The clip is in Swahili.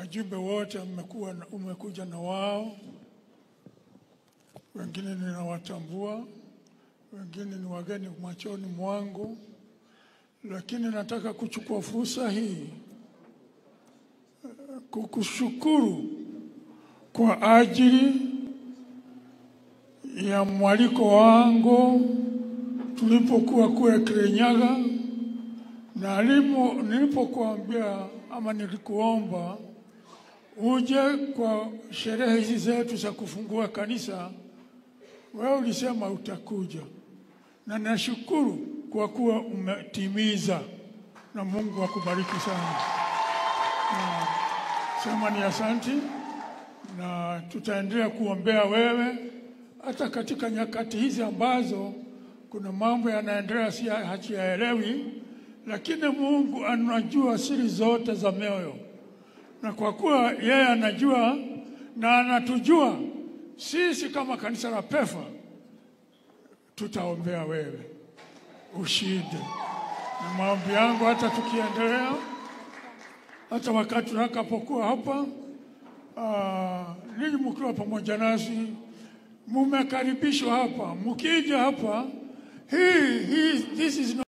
wajumbe wote umekuja na wao, wengine ninawatambua, wengine ni wageni machoni mwangu, lakini nataka kuchukua fursa hii kukushukuru kwa ajili ya mwaliko wangu tulipokuwa kule Kirinyaga, na nilipokuambia ama nilikuomba uje kwa sherehe hizi zetu za kufungua kanisa, wewe ulisema utakuja, na nashukuru kwa kuwa umetimiza, na Mungu akubariki sana. Sema ni asante, na tutaendelea kuombea wewe hata katika nyakati hizi ambazo kuna mambo yanaendelea si hayaelewi, lakini Mungu anajua siri zote za mioyo, na kwa kuwa yeye anajua na anatujua sisi kama kanisa la PEFA, tutaombea wewe ushinde. Na maombi yangu hata tukiendelea, hata wakati tunakapokuwa hapa, ninyi mkiwa pamoja nasi, mumekaribishwa hapa, mkija hapa, this is not